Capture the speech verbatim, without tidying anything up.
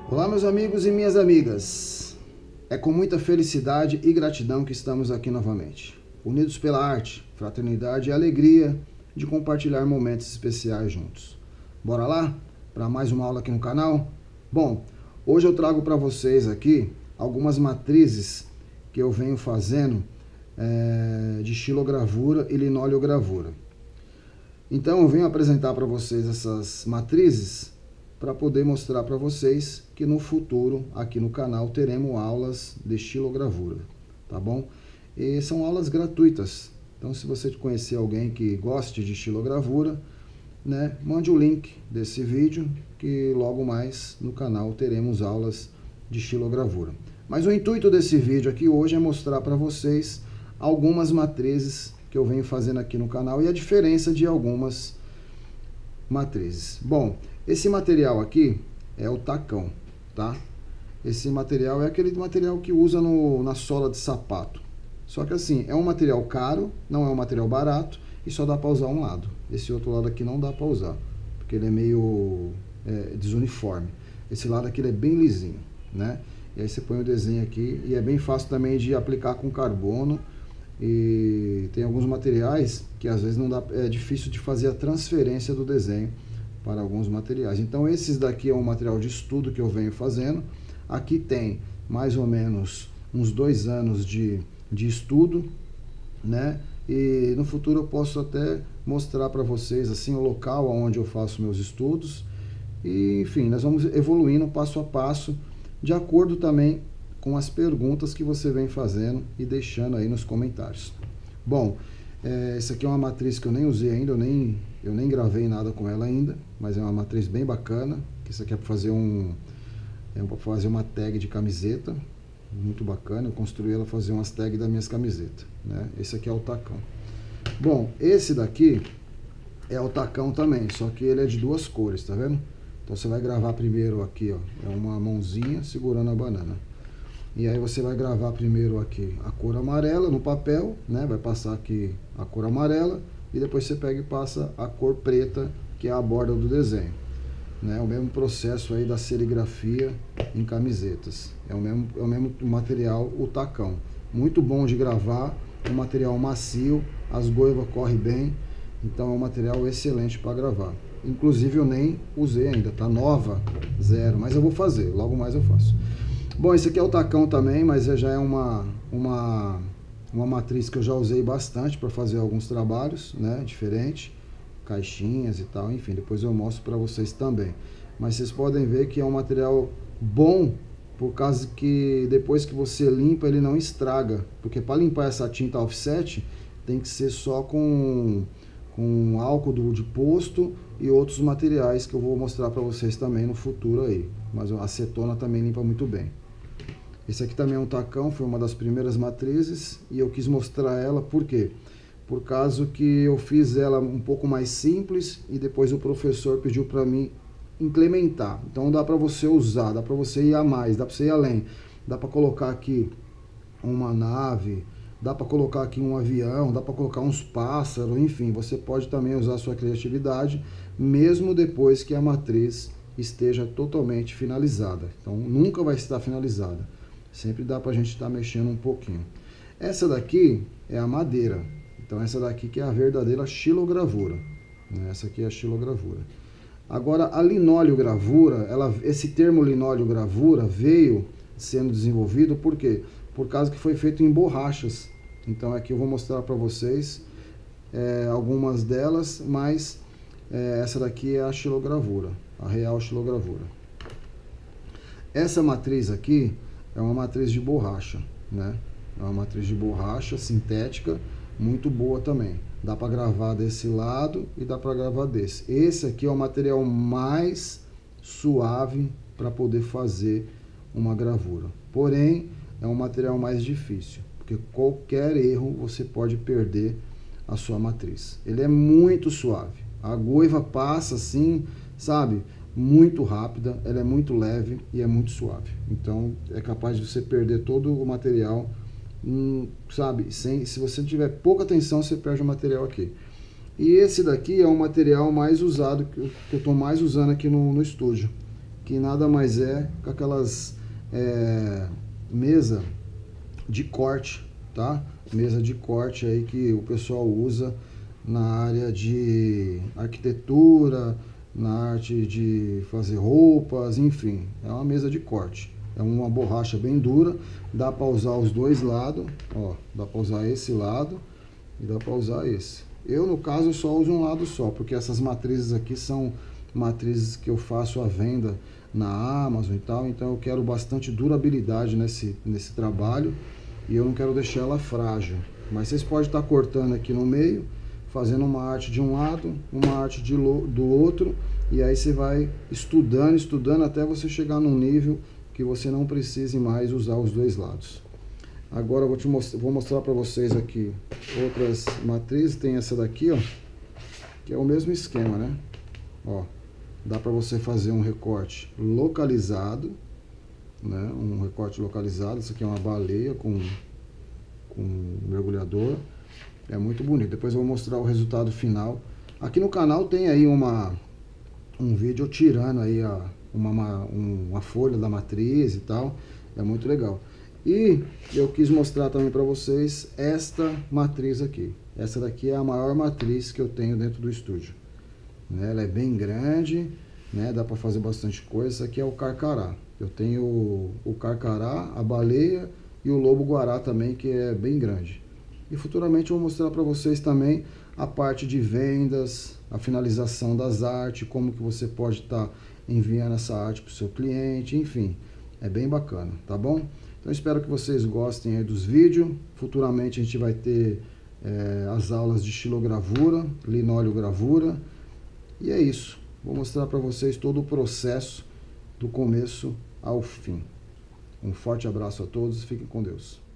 Olá, meus amigos e minhas amigas. É com muita felicidade e gratidão que estamos aqui novamente, unidos pela arte, fraternidade e alegria de compartilhar momentos especiais juntos. Bora lá para mais uma aula aqui no canal? Bom, hoje eu trago para vocês aqui algumas matrizes que eu venho fazendo é, de xilogravura e linoleogravura. Então eu venho apresentar para vocês essas matrizes para poder mostrar para vocês que no futuro aqui no canal teremos aulas de xilogravura, tá bom? E são aulas gratuitas, então se você conhecer alguém que goste de xilogravura, né, mande o link desse vídeo que logo mais no canal teremos aulas de xilogravura. Mas o intuito desse vídeo aqui hoje é mostrar para vocês algumas matrizes que eu venho fazendo aqui no canal e a diferença de algumas matrizes. Bom, esse material aqui é o tacão, tá? Esse material é aquele material que usa no, na sola de sapato. Só que assim, é um material caro, não é um material barato e só dá para usar um lado. Esse outro lado aqui não dá para usar, porque ele é meio é, desuniforme. Esse lado aqui ele é bem lisinho, né? E aí você põe o desenho aqui e é bem fácil também de aplicar com carbono. E tem alguns materiais que às vezes não dá, é difícil de fazer a transferência do desenho para alguns materiais. Então esses daqui é um material de estudo que eu venho fazendo. Aqui tem mais ou menos uns dois anos de, de estudo, né? E no futuro eu posso até mostrar para vocês assim o local onde eu faço meus estudos. E enfim, nós vamos evoluindo passo a passo, de acordo também com as perguntas que você vem fazendo e deixando aí nos comentários. Bom, é, essa aqui é uma matriz que eu nem usei ainda, eu nem, eu nem gravei nada com ela ainda, mas é uma matriz bem bacana, que isso aqui é para fazer um, é para fazer uma tag de camiseta, muito bacana, eu construí ela fazer umas tags das minhas camisetas, né? Esse aqui é o tacão. Bom, esse daqui é o tacão também, só que ele é de duas cores, tá vendo? Então você vai gravar primeiro aqui, ó, é uma mãozinha segurando a banana. E aí você vai gravar primeiro aqui a cor amarela no papel, né? Vai passar aqui a cor amarela e depois você pega e passa a cor preta, que é a borda do desenho, né? O mesmo processo aí da serigrafia em camisetas. É o mesmo, é o mesmo material, o tacão. Muito bom de gravar, um material macio, as goivas correm bem, então é um material excelente para gravar. Inclusive eu nem usei ainda, tá nova, zero, mas eu vou fazer, logo mais eu faço. Bom, esse aqui é o tacão também, mas já é uma, uma, uma matriz que eu já usei bastante para fazer alguns trabalhos, né, diferente, caixinhas e tal, enfim, depois eu mostro para vocês também. Mas vocês podem ver que é um material bom, por causa que depois que você limpa ele não estraga, porque para limpar essa tinta offset tem que ser só com, com álcool do, de posto e outros materiais que eu vou mostrar para vocês também no futuro aí, mas a acetona também limpa muito bem. Esse aqui também é um tacão, foi uma das primeiras matrizes e eu quis mostrar ela, por quê? Por causa que eu fiz ela um pouco mais simples e depois o professor pediu para mim implementar. Então dá para você usar, dá para você ir a mais, dá para você ir além. Dá para colocar aqui uma nave, dá para colocar aqui um avião, dá para colocar uns pássaros, enfim, você pode também usar a sua criatividade, mesmo depois que a matriz esteja totalmente finalizada. Então nunca vai estar finalizada. Sempre dá pra gente estar mexendo um pouquinho. Essa daqui é a madeira. Então essa daqui que é a verdadeira xilogravura, né? Essa aqui é a xilogravura. Agora a linoleogravura, ela, esse termo linoleogravura veio sendo desenvolvido por quê? Por causa que foi feito em borrachas. Então aqui eu vou mostrar para vocês é, algumas delas, mas é, essa daqui é a xilogravura, a real xilogravura. Essa matriz aqui é uma matriz de borracha, né? É uma matriz de borracha sintética, muito boa também. Dá para gravar desse lado e dá para gravar desse. Esse aqui é o material mais suave para poder fazer uma gravura. Porém, é um material mais difícil, porque qualquer erro você pode perder a sua matriz. Ele é muito suave. A goiva passa assim, sabe? Muito rápida, ela é muito leve e é muito suave. Então é capaz de você perder todo o material, hum, sabe? Sem, se você tiver pouca atenção, você perde o material aqui. E esse daqui é o material mais usado, que eu estou mais usando aqui no, no estúdio, que nada mais é que aquelas é, mesa de corte, tá? Mesa de corte aí que o pessoal usa na área de arquitetura, na arte de fazer roupas, enfim, é uma mesa de corte. É uma borracha bem dura, dá para usar os dois lados, ó, dá para usar esse lado e dá para usar esse. Eu, no caso, só uso um lado só, porque essas matrizes aqui são matrizes que eu faço à venda na Amazon e tal, então eu quero bastante durabilidade nesse, nesse trabalho e eu não quero deixar ela frágil. Mas vocês podem estar cortando aqui no meio, fazendo uma arte de um lado, uma arte de, do outro, e aí você vai estudando, estudando até você chegar num nível que você não precise mais usar os dois lados. Agora eu vou, te most vou mostrar para vocês aqui outras matrizes. Tem essa daqui, ó, que é o mesmo esquema, né? Ó, dá para você fazer um recorte localizado, né? Um recorte localizado. Isso aqui é uma baleia com, com um mergulhador. É muito bonito. Depois eu vou mostrar o resultado final. Aqui no canal tem aí uma, um vídeo tirando aí a, uma, uma, uma folha da matriz e tal. É muito legal. E eu quis mostrar também para vocês esta matriz aqui. Essa daqui é a maior matriz que eu tenho dentro do estúdio. Né? Ela é bem grande, né? Dá para fazer bastante coisa. Essa aqui é o carcará. Eu tenho o, o carcará, a baleia e o lobo-guará também, que é bem grande. E futuramente eu vou mostrar para vocês também a parte de vendas, a finalização das artes, como que você pode estar tá enviando essa arte para o seu cliente, enfim. É bem bacana, tá bom? Então espero que vocês gostem aí dos vídeos. Futuramente a gente vai ter é, as aulas de estilogravura, linoleogravura. E é isso. Vou mostrar para vocês todo o processo do começo ao fim. Um forte abraço a todos, fiquem com Deus.